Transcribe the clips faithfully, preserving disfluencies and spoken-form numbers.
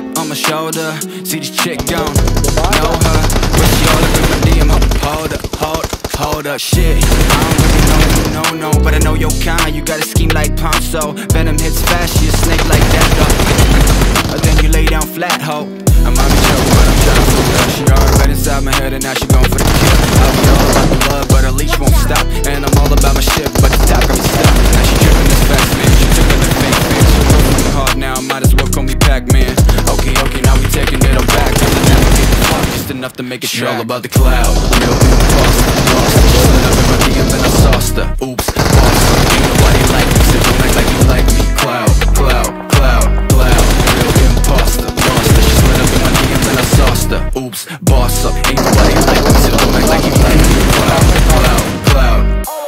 on my shoulder. See this chick gone, know her, but she all up in my D M. Hold up, hold up, hold up, shit. I don't really know you, no, no, but I know your kind. You got a scheme like Ponzo. Venom hits fast, she a snake like that, though. Then you lay down flat, ho. I might be joking, but I'm trying to fool her. She already right inside my head and now she going for the kill. I'll be all about the love, but her leash won't stop. And I'm all about my shit, but the top got me stopped. Now she dripping this fast, man. She took it to fake, man. She broke me hard now, might as well call me Pac-Man. Okay, okay, now we taking it all back. Till the never get the fuck, just enough to make it track. She all about the clout, real big boss, boss. She slid up in my D M and I sauced her. Oops, boss, ain't nobody like me, so don't act like you like me. Clout, clout, clout, clout, real imposter, monster. She slid up in my D M and I sauced her. Oops, boss up, ain't nobody like me, so don't act like you like me. Clout, clout, clout.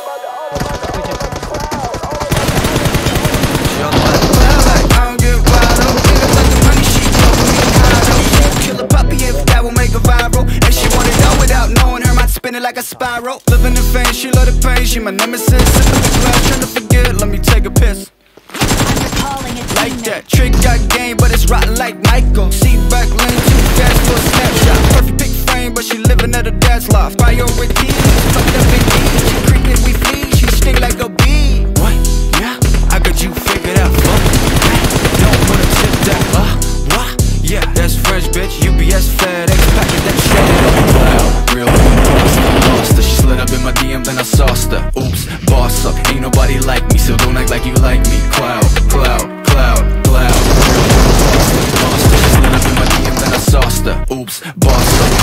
She all about the clout, like I don't give a clout. Spinning like a spiral, living in fame, she love the pain. She my nemesis, sipping the glass, trying to forget. Let me take a piss. Like that, trick got game, but it's rotten like Michael. Seat back lane, too fast for a snapshot. Perfect pick frame, but she living at her dad's loft. Priorities, fucked up in E. She creeping, we flee, she sting like a bee. What? Yeah, I got you figured out. Fuck, don't put a tip that. Uh, what? Yeah, that's French, bitch. U P S, FedEx, packet that shit. Clout, real monster. She slid up in my D M, then I sauced her. Oops, boss up, ain't nobody like me, so don't act like you like me. Clout, clout, clout, clout, real monster. She slid up in my D M, then I sauced her. Oops, boss up,